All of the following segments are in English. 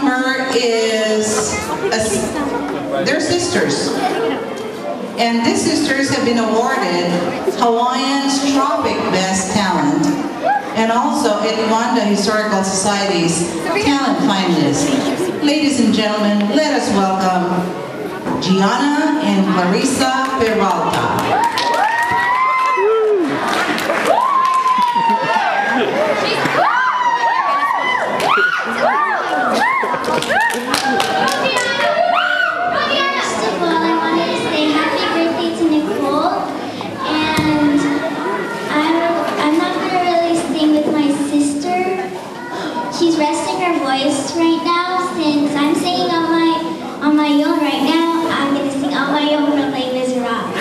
number is, they're sisters. And these sisters have been awarded Hawaiian's Tropic Best Talent and also Edwanda Historical Society's Talent Finalist. Ladies and gentlemen, let us welcome Giana and Clarissa Peralta. First of all, I wanted to say happy birthday to Nicole, and I'm not going to really sing with my sister. She's resting her voice right now. Since I'm singing on my own right now, I'm going to sing on my own from Les Miserables.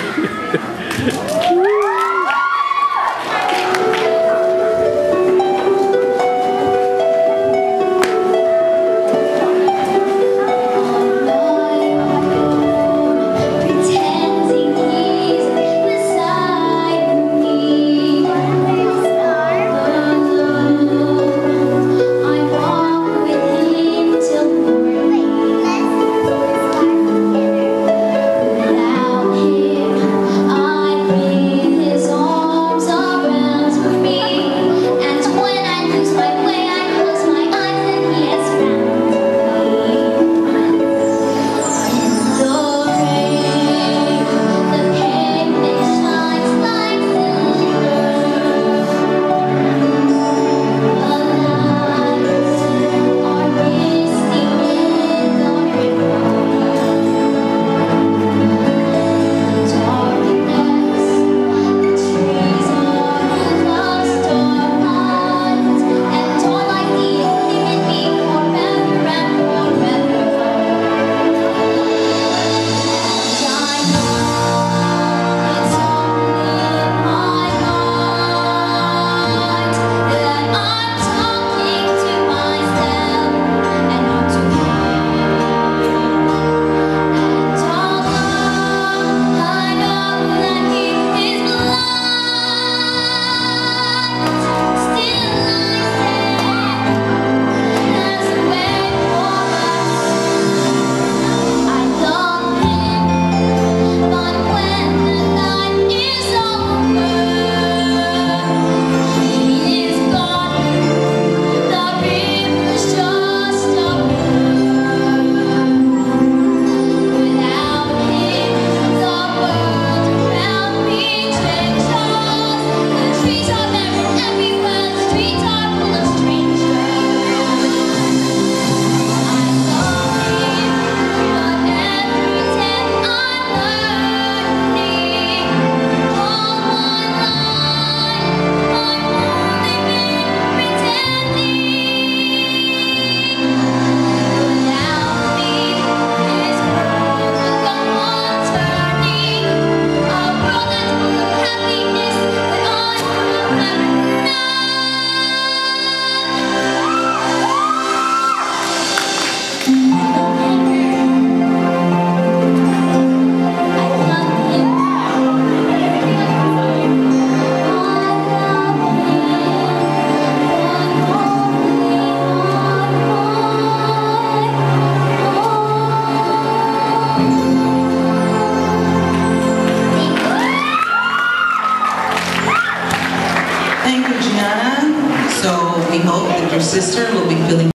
Thank you, Giana. So we hope that your sister will be feeling